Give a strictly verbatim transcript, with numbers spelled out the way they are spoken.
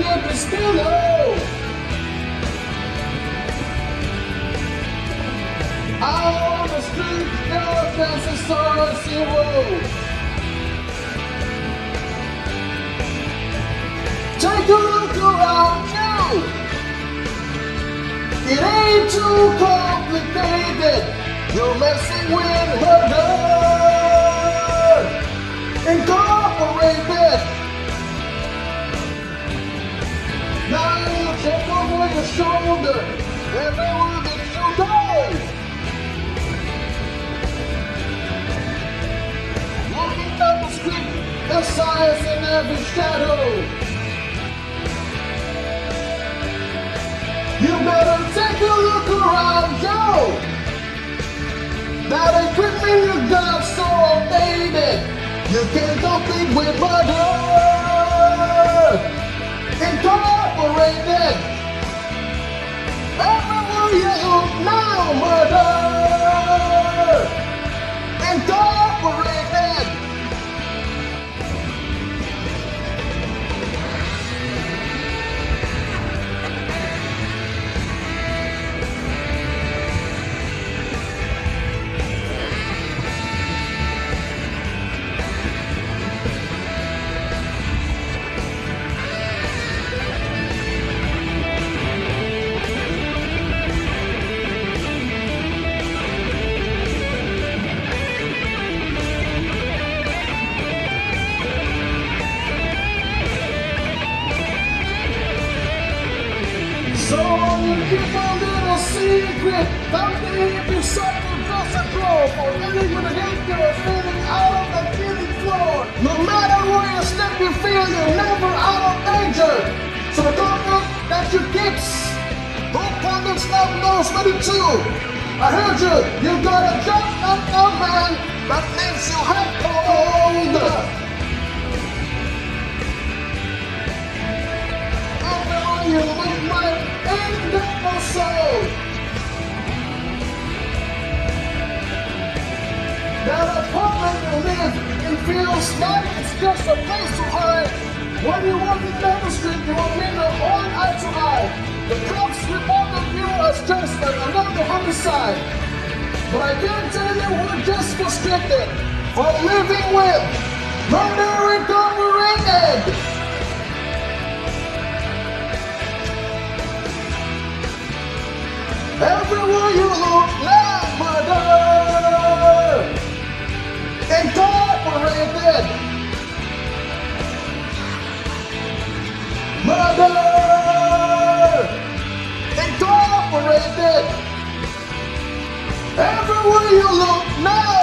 sleep is below. Out on the street, your chances are zero. Take a look around you. It ain't too complicated. You're messing with murder. Incorporated. Now you check over your shoulder. Everyone that you know. Looking at the script, the science in every shadow. You better take a look around you. That equipment you got so outdated. You can't compete with murder. Incorporated. Everywhere you look now, murder. Incorporated. So you keep a little secret. Something if you suffer across the floor. For living with a danger of falling out of the killing floor. No matter where you step, you feel you're never out of danger. So the doctor that you keeps, don't come and stop those twenty-two. I heard you. You got a job, not a man. That makes you have cold. You live my end episode. That apartment you live in feels like it's just a place to hide. When you walk down the street, you will meet a on eye to eye. The cops report of you as just another homicide. But I can tell you we're just frustrated from living with murder incorporated. Everywhere you look, now murder. Incorporated. Murder. Incorporated. Everywhere you look, now